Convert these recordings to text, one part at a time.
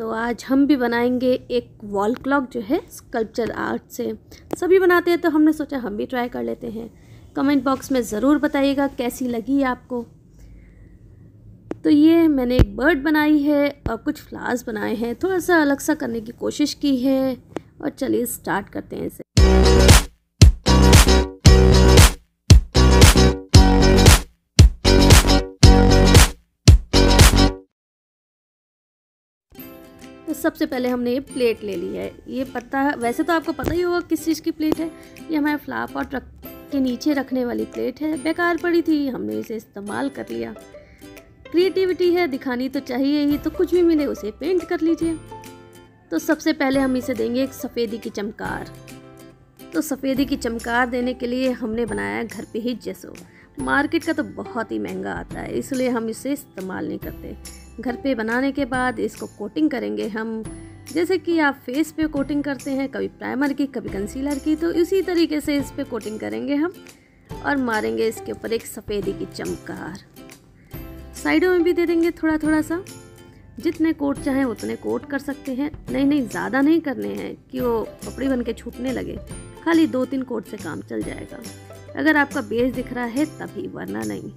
तो आज हम भी बनाएंगे एक वॉल क्लॉक जो है स्कल्पचर आर्ट से। सभी बनाते हैं तो हमने सोचा हम भी ट्राई कर लेते हैं। कमेंट बॉक्स में ज़रूर बताइएगा कैसी लगी आपको। तो ये मैंने एक बर्ड बनाई है और कुछ फ्लावर्स बनाए हैं, थोड़ा सा अलग सा करने की कोशिश की है। और चलिए स्टार्ट करते हैं इसे। तो सबसे पहले हमने ये प्लेट ले ली है। ये पता वैसे तो आपको पता ही होगा किस चीज़ की प्लेट है। ये हमारे फ्लावर पॉट रख के नीचे रखने वाली प्लेट है। बेकार पड़ी थी, हमने इसे इस्तेमाल कर लिया। क्रिएटिविटी है, दिखानी तो चाहिए ही, तो कुछ भी मिले उसे पेंट कर लीजिए। तो सबसे पहले हम इसे देंगे एक सफ़ेदी की चमकार। तो सफ़ेदी की चमकार देने के लिए हमने बनाया है घर पे ही जेसो। मार्केट का तो बहुत ही महंगा आता है, इसलिए हम इसे इस्तेमाल नहीं करते। घर पे बनाने के बाद इसको कोटिंग करेंगे हम, जैसे कि आप फेस पे कोटिंग करते हैं, कभी प्राइमर की कभी कंसीलर की, तो इसी तरीके से इस पे कोटिंग करेंगे हम और मारेंगे इसके ऊपर एक सफ़ेदी की चमकार। साइडों में भी दे देंगे थोड़ा थोड़ा सा, जितने कोट चाहें उतने कोट कर सकते हैं। नहीं ज़्यादा नहीं करने हैं कि वो पपड़ी बन के छूटने लगे, खाली 2-3 कोट से काम चल जाएगा। अगर आपका बेस दिख रहा है तभी, वरना नहीं।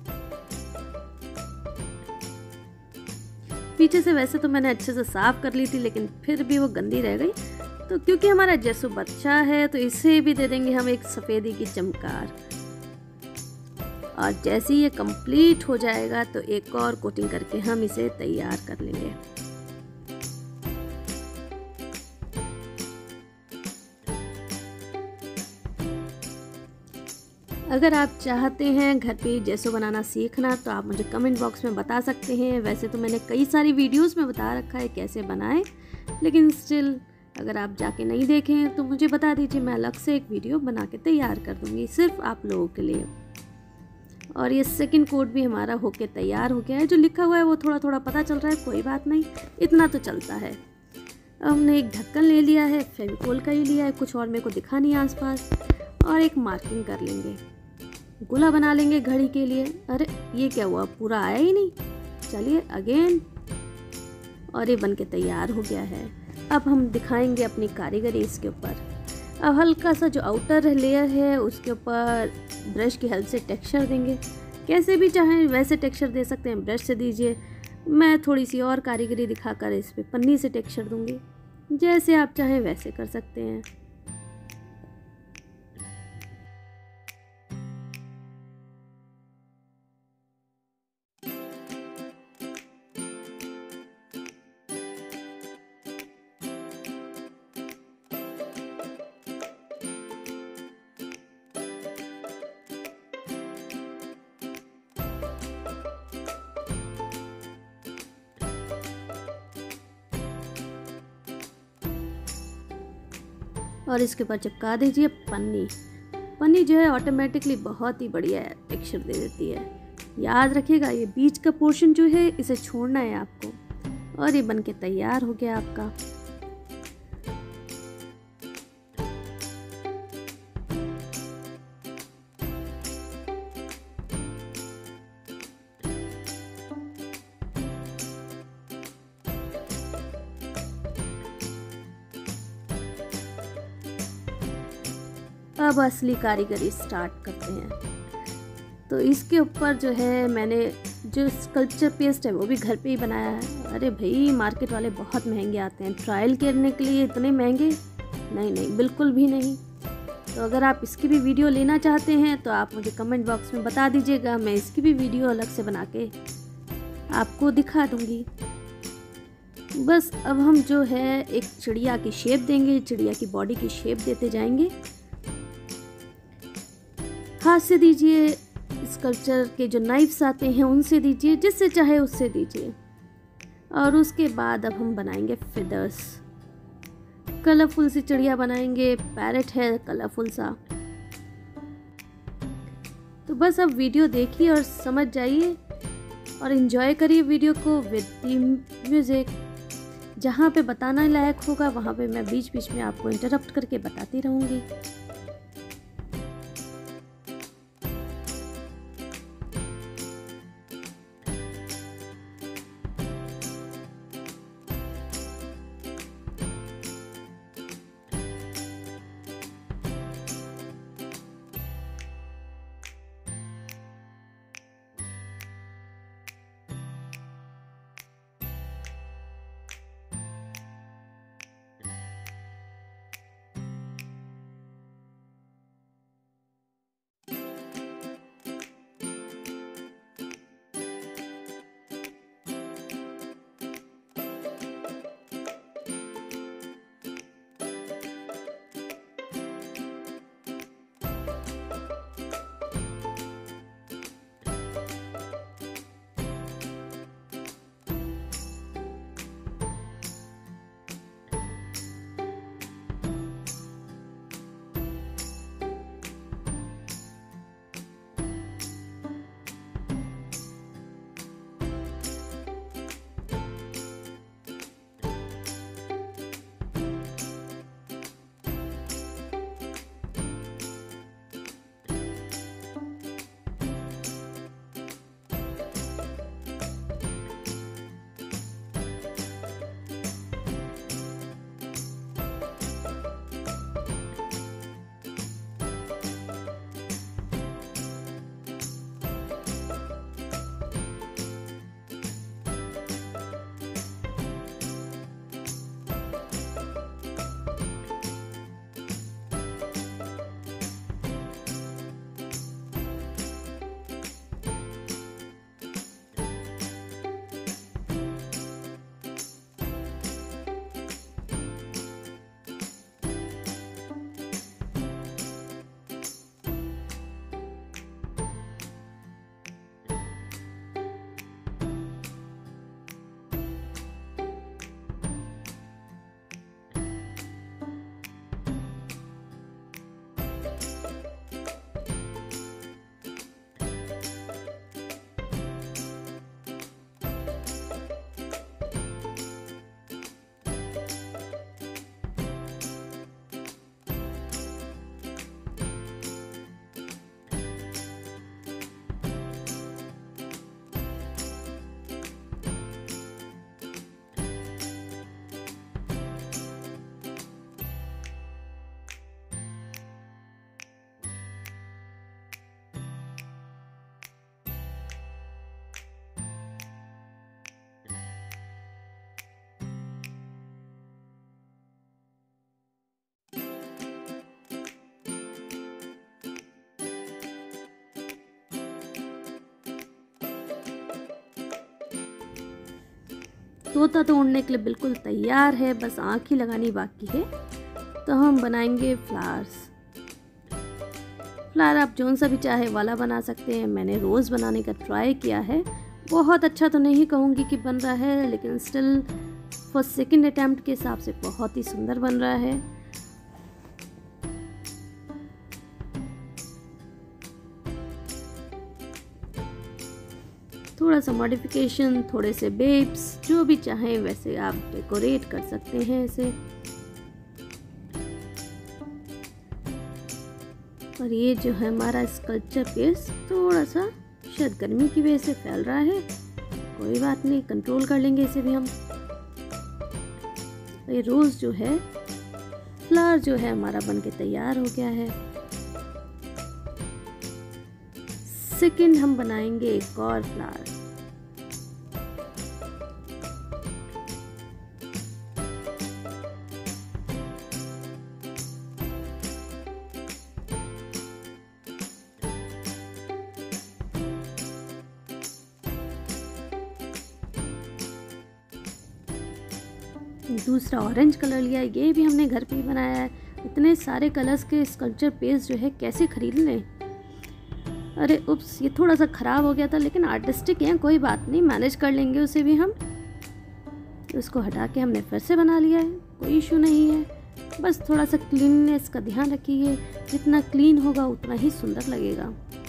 पीछे से वैसे तो मैंने अच्छे से साफ कर ली थी, लेकिन फिर भी वो गंदी रह गई। तो क्योंकि हमारा जेसो बच्चा है तो इसे भी दे देंगे हम एक सफ़ेदी की चमकार। और जैसे ही ये कंप्लीट हो जाएगा तो एक और कोटिंग करके हम इसे तैयार कर लेंगे। अगर आप चाहते हैं घर पे जेसो बनाना सीखना तो आप मुझे कमेंट बॉक्स में बता सकते हैं। वैसे तो मैंने कई सारी वीडियोस में बता रखा है कैसे बनाएं, लेकिन स्टिल अगर आप जाके नहीं देखें तो मुझे बता दीजिए, मैं अलग से एक वीडियो बना के तैयार कर दूँगी सिर्फ आप लोगों के लिए। और ये सेकंड कोट भी हमारा होके तैयार हो गया है। जो लिखा हुआ है वो थोड़ा थोड़ा पता चल रहा है, कोई बात नहीं, इतना तो चलता है। अब हमने एक ढक्कन ले लिया है, फेविकोल का ही लिया है, कुछ और मेरे को दिखा नहीं आसपास। और एक मार्किंग कर लेंगे, गोला बना लेंगे घड़ी के लिए। अरे ये क्या हुआ, पूरा आया ही नहीं। चलिए अगेन, और ये बन के तैयार हो गया है। अब हम दिखाएंगे अपनी कारीगरी इसके ऊपर। अब हल्का सा जो आउटर लेयर है उसके ऊपर ब्रश की हेल्प से टेक्सचर देंगे। कैसे भी चाहें वैसे टेक्सचर दे सकते हैं, ब्रश से दीजिए। मैं थोड़ी सी और कारीगरी दिखाकर इस पर पन्नी से टेक्सचर दूंगी। जैसे आप चाहें वैसे कर सकते हैं। और इसके ऊपर चिपका दीजिए पन्नी। पन्नी जो है ऑटोमेटिकली बहुत ही बढ़िया टेक्सचर दे देती है। याद रखिएगा ये बीच का पोर्शन जो है इसे छोड़ना है आपको। और ये बन के तैयार हो गया आपका। अब असली कारीगरी स्टार्ट करते हैं। तो इसके ऊपर जो है मैंने जो स्कल्पचर पेस्ट है वो भी घर पे ही बनाया है। अरे भाई मार्केट वाले बहुत महंगे आते हैं, ट्रायल करने के लिए इतने महंगे नहीं, बिल्कुल भी नहीं। तो अगर आप इसकी भी वीडियो लेना चाहते हैं तो आप मुझे कमेंट बॉक्स में बता दीजिएगा, मैं इसकी भी वीडियो अलग से बना के आपको दिखा दूँगी। बस अब हम जो है एक चिड़िया की शेप देंगे, चिड़िया की बॉडी की शेप देते जाएंगे। हाथ से दीजिए, स्कल्पचर के जो नाइफ्स आते हैं उनसे दीजिए, जिससे चाहे उससे दीजिए। और उसके बाद अब हम बनाएंगे फिदर्स। कलरफुल सी चिड़िया बनाएंगे, पैरेट है कलरफुल सा। तो बस अब वीडियो देखिए और समझ जाइए और एंजॉय करिए वीडियो को विद द म्यूज़िक। जहाँ पे बताना लायक होगा वहाँ पे मैं बीच बीच में आपको इंटरप्ट करके बताती रहूँगी। तोता तो उड़ने के लिए बिल्कुल तैयार है, बस आँख ही लगानी बाकी है। तो हम बनाएंगे फ्लावर्स। फ्लावर आप जौन सा भी चाहे वाला बना सकते हैं। मैंने रोज़ बनाने का ट्राई किया है। बहुत अच्छा तो नहीं कहूँगी कि बन रहा है, लेकिन स्टिल फॉर सेकंड अटेम्प्ट के हिसाब से बहुत ही सुंदर बन रहा है। थोड़ा सा मॉडिफिकेशन, थोड़े से बेब्स, जो भी चाहें वैसे आप डेकोरेट कर सकते हैं इसे। और ये जो है हमारा स्कल्पचर पीस थोड़ा सा शायद गर्मी की वजह से फैल रहा है, कोई बात नहीं, कंट्रोल कर लेंगे इसे भी हम। ये रोज जो है, फ्लावर जो है हमारा बनके तैयार हो गया है। सेकंड हम बनाएंगे एक और फ्लावर। दूसरा ऑरेंज कलर लिया, ये भी हमने घर पे ही बनाया है। इतने सारे कलर्स के स्कल्पचर पेज जो है कैसे खरीद लें। अरे उप्स, ये थोड़ा सा ख़राब हो गया था, लेकिन आर्टिस्टिक है, कोई बात नहीं, मैनेज कर लेंगे उसे भी हम। उसको हटा के हमने फिर से बना लिया है, कोई इशू नहीं है। बस थोड़ा सा क्लीननेस का ध्यान रखिए, जितना क्लीन होगा उतना ही सुंदर लगेगा।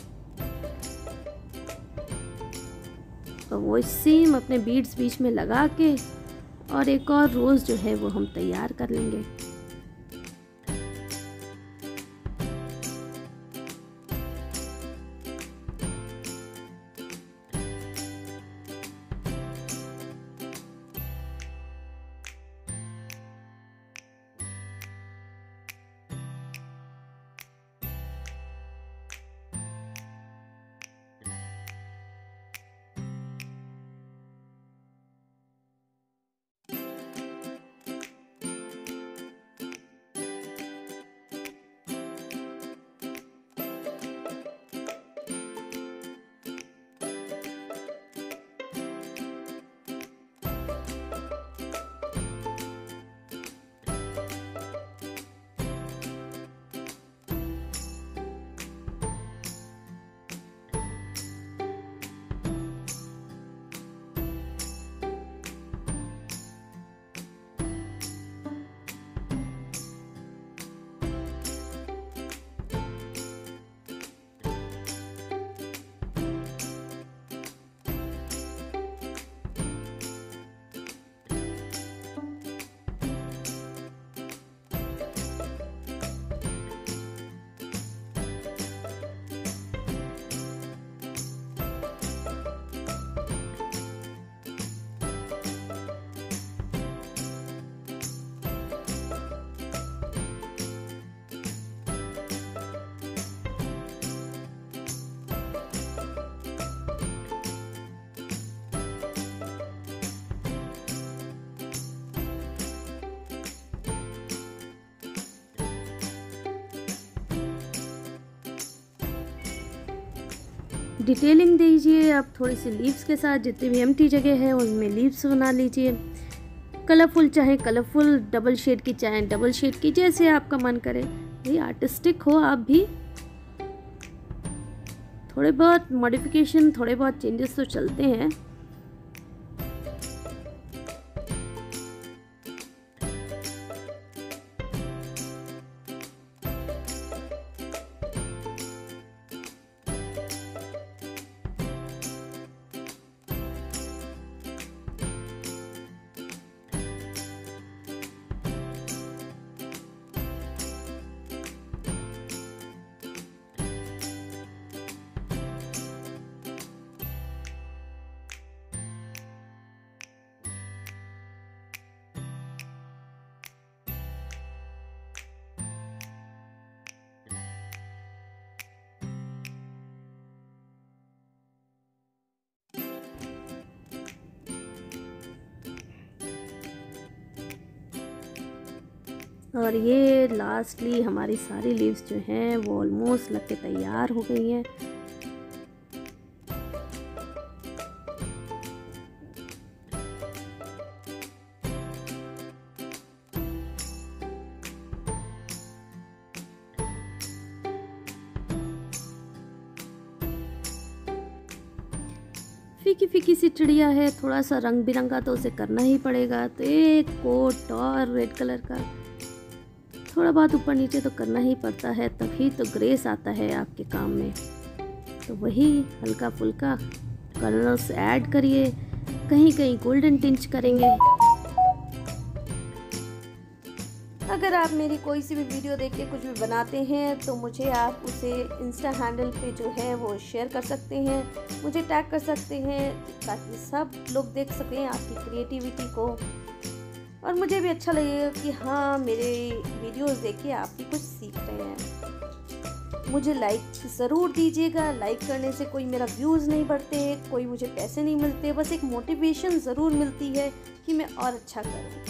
तो वो सेम अपने बीड्स बीच में लगा के और एक और रोज़ जो है वो हम तैयार कर लेंगे। डिटेलिंग दीजिए आप थोड़ी सी लीव्स के साथ, जितनी भी एम्प्टी जगह है उनमें लीव्स बना लीजिए। कलरफुल चाहे कलरफुल, डबल शेड की चाहे डबल शेड की, जैसे आपका मन करे। भाई आर्टिस्टिक हो आप भी, थोड़े बहुत मॉडिफिकेशन, थोड़े बहुत चेंजेस तो चलते हैं। और ये लास्टली हमारी सारी लीव्स जो हैं वो ऑलमोस्ट लग के तैयार हो गई हैं। फीकी फीकी सी चिड़िया है, थोड़ा सा रंग बिरंगा तो उसे करना ही पड़ेगा। तो एक कोट और रेड कलर का थोड़ा बहुत ऊपर नीचे तो करना ही पड़ता है, तभी तो ग्रेस आता है आपके काम में। तो वही हल्का फुल्का कलर्स ऐड करिए, कहीं कहीं गोल्डन टिंच करेंगे। अगर आप मेरी कोई सी भी वीडियो देख के कुछ भी बनाते हैं तो मुझे आप उसे इंस्टा हैंडल पे जो है वो शेयर कर सकते हैं, मुझे टैग कर सकते हैं, ताकि सब लोग देख सकें आपकी क्रिएटिविटी को। और मुझे भी अच्छा लगेगा कि हाँ, मेरे वीडियोस देख के आप भी कुछ सीख रहे हैं। मुझे लाइक ज़रूर दीजिएगा, लाइक करने से कोई मेरा व्यूज़ नहीं बढ़ते, कोई मुझे पैसे नहीं मिलते, बस एक मोटिवेशन ज़रूर मिलती है कि मैं और अच्छा करूँ।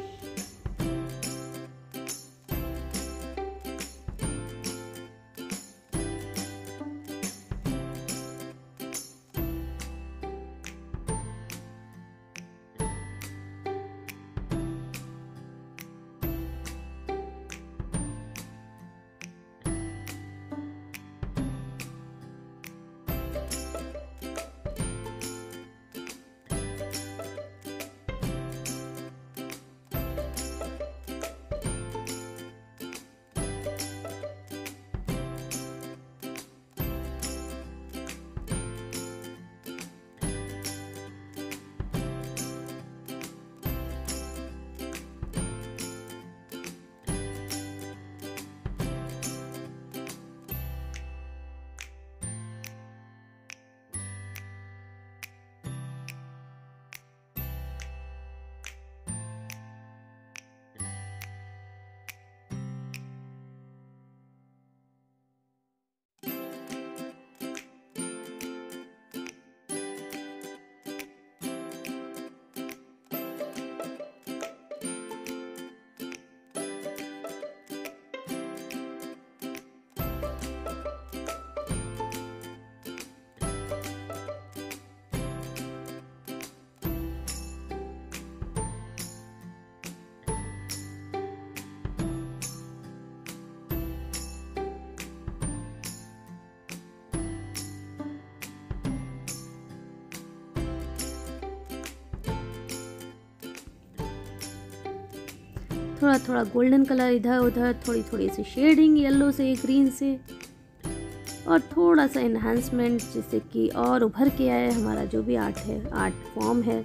थोड़ा थोड़ा गोल्डन कलर इधर उधर, थोड़ी थोड़ी सी शेडिंग येलो से ग्रीन से, और थोड़ा सा इन्हांसमेंट, जिससे कि और उभर के आए हमारा जो भी आर्ट है, आर्ट फॉर्म है।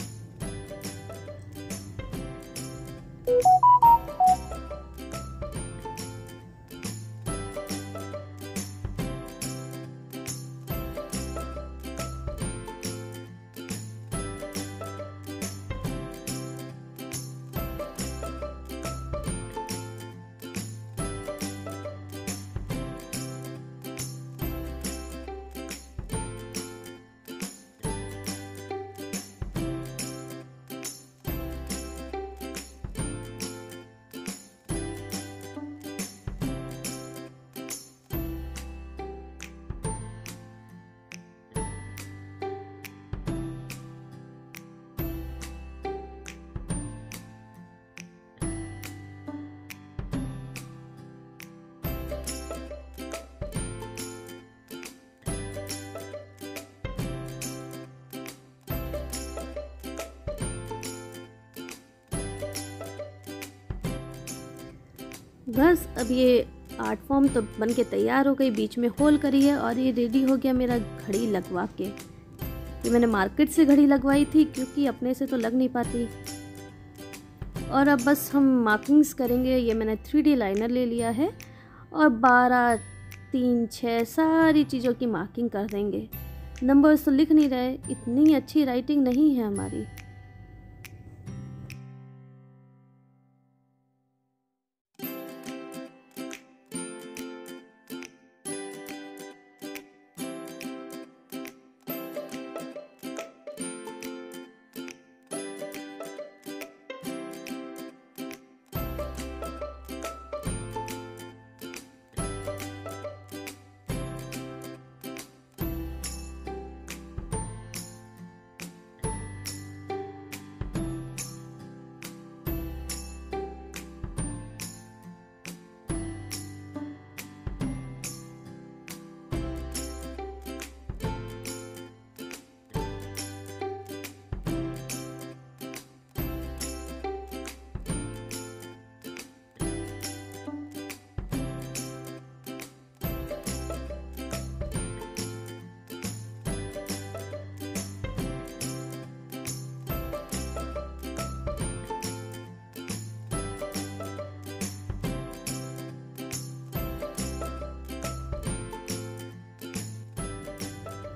बस अब ये आर्ट फॉर्म तो बन के तैयार हो गई, बीच में होल करी है और ये रेडी हो गया मेरा घड़ी लगवा के। ये मैंने मार्केट से घड़ी लगवाई थी, क्योंकि अपने से तो लग नहीं पाती। और अब बस हम मार्किंग्स करेंगे। ये मैंने 3D लाइनर ले लिया है और 12, 3, 6 सारी चीज़ों की मार्किंग कर देंगे। नंबर्स तो लिख नहीं रहे, इतनी अच्छी राइटिंग नहीं है हमारी।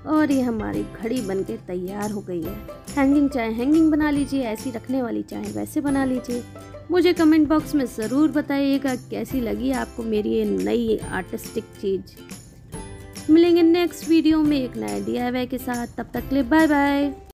और ये हमारी घड़ी बनके तैयार हो गई है। हैंगिंग चाहे हैंगिंग बना लीजिए, ऐसी रखने वाली चाहे वैसे बना लीजिए। मुझे कमेंट बॉक्स में ज़रूर बताइएगा कैसी लगी आपको मेरी ये नई आर्टिस्टिक चीज़। मिलेंगे नेक्स्ट वीडियो में एक नए DIY के साथ, तब तक के लिए बाय बाय।